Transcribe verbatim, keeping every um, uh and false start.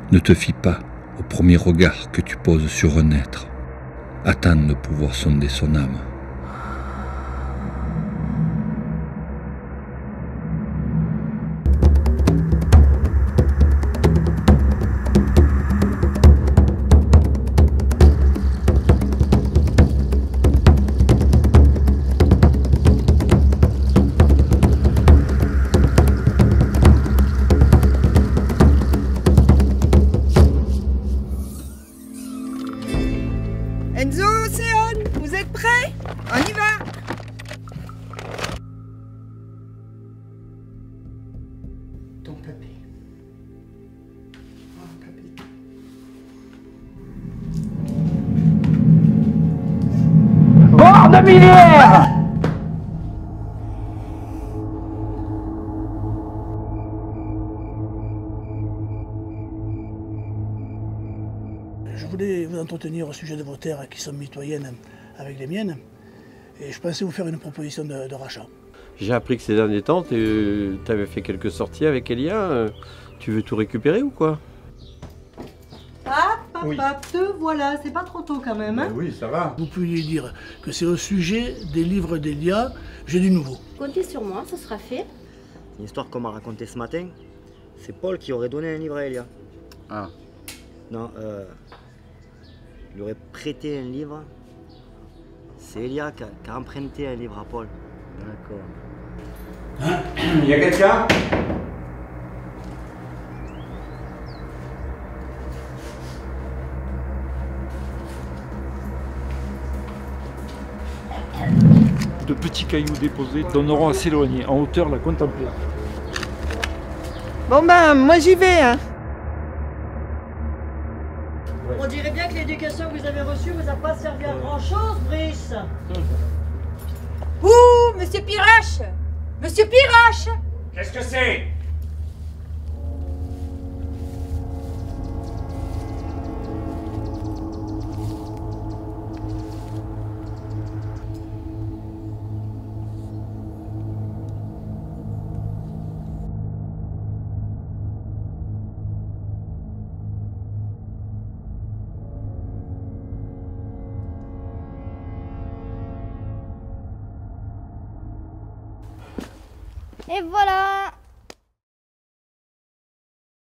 Ne te fie pas au premier regard que tu poses sur un être. Attends de pouvoir sonder son âme. Enzo, Océane, vous êtes prêts? On y va! Ton papy. Oh, papy. Bord de millière! Je voulais vous entretenir au sujet de vos terres qui sont mitoyennes avec les miennes et je pensais vous faire une proposition de, de rachat. J'ai appris que ces derniers temps, tu avais fait quelques sorties avec Elia. Tu veux tout récupérer ou quoi? Ah, papa, Oui. te voilà, c'est pas trop tôt quand même, hein? Ben oui, ça va. Vous pouviez dire que c'est au sujet des livres d'Elia, j'ai du nouveau. Comptez sur moi, ça sera fait. Une histoire qu'on m'a racontée ce matin, c'est Paul qui aurait donné un livre à Elia. Ah. Non, euh, il aurait prêté un livre. C'est Elia qui a, qui a emprunté un livre à Paul. D'accord. Il y a quelqu'un? De petits cailloux déposés donneront à s'éloigner, en hauteur la contempler. Bon ben, moi j'y vais, hein. On dirait bien que l'éducation que vous avez reçue vous a pas servi à grand chose, Brice. Ouh, monsieur Pirache! Monsieur Pirache! Qu'est-ce que c'est? Et voilà!